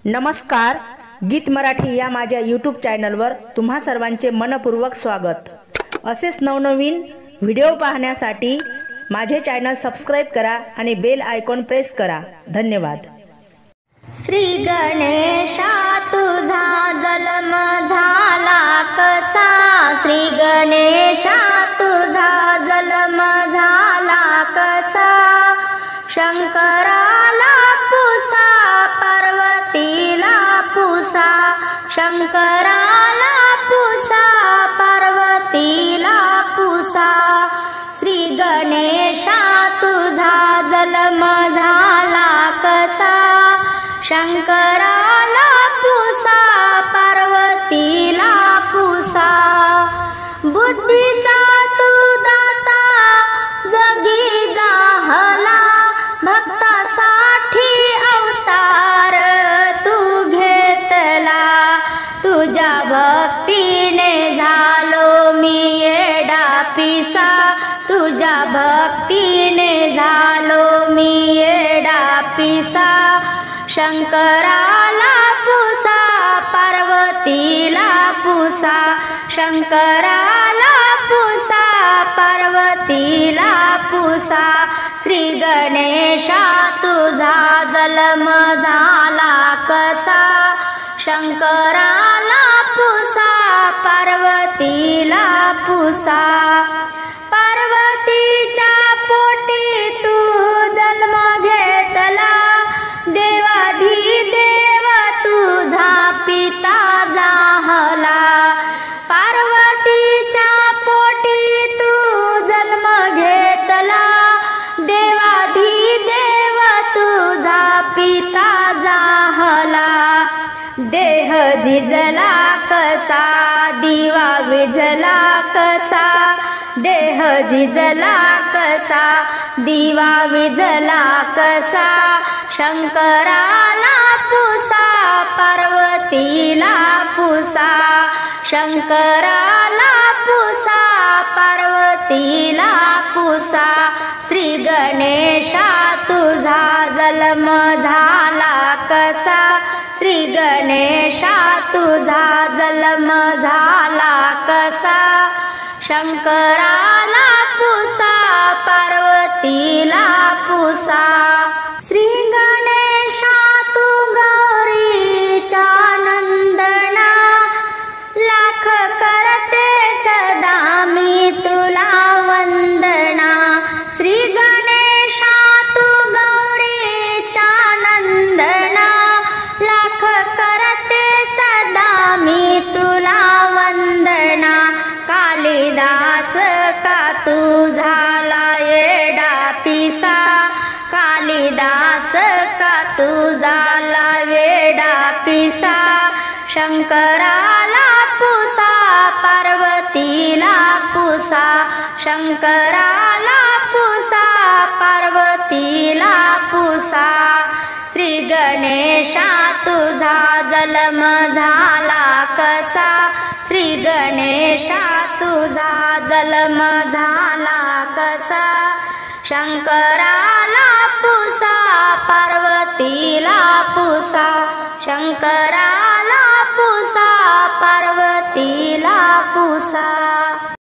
नमस्कार, गीत मराठी या माझ्या यूट्यूब चॅनलवर तुम्हा सर्वांचे मनपूर्वक स्वागत। असेच नवनवीन व्हिडिओ पाहण्यासाठी माझे चॅनल सबस्क्राइब करा आणि बेल आयकॉन प्रेस करा। धन्यवाद। श्री गणेशा तुझा जन्म झाला कसा, श्री गणेशा तुझा जन्म झाला कसा, शंकराला पुसा पार्वतीला पुसा, शंकराला पुसा पार्वतीला पुसा, श्री गणेशा तुझा जन्म झाला कसा, शंकराला पुसा पार्वतीला पुसा, बुद्धीचा तू दाता जगी जाहला, भक्तासाठी अवतार तू घेतला, तुझ्या भक्तीने झालो मी येडा पिसा, तुझ्या भक्तीने झालो मी येडा पिसा, शंकराला पुसा पार्वतीला पुसा, शंकराला पुसा पार्वतीला पुसा, श्री गणेशा तुझा जन्म झाला कसा, शंकराला पुसा पार्वतीला पुसा, पार्वतीच्या पोटी तू जन्म घेतला, देवाधिदेव तुझा पिता जाहला, पार्वतीच्या पोटी तू जन्म घेतला, देवाधिदेव तुझा पिता जाहला, देह झिजला कसा दिवा विझला कसा, देह झिजला कसा दिवा विझला कसा, शंकराला पुसा पार्वतीला पुसा, शंकराला पुसा पार्वतीला पुसा, श्री गणेशा तुझा जन्म झाला कसा, श्री गणेशा तुझा जन्म झाला कसा, शंकराला पुसा पार्वतीला पुसा, श्री गणेशा तू गौरीचा नंदना, लाख करते सदा मी तुला वंदना, श्री गणेशा तू गौरीचा नंदना, लाख करते सदा मी तुला वंदना, कालिदास का तू झाला येडा पिसा, कालिदास का तू झाला वेडा पिसा, शंकराला पुसा पार्वतीला पुसा, शंकराला पुसा पार्वतीला पुसा, श्री गणेशा तुझा जन्म झाला कसा, श्री गणेशा तुझा जन्म झाला कसा, शंकराला पुसा पार्वतीला पुसा, शंकराला पुसा पार्वतीला पुसा।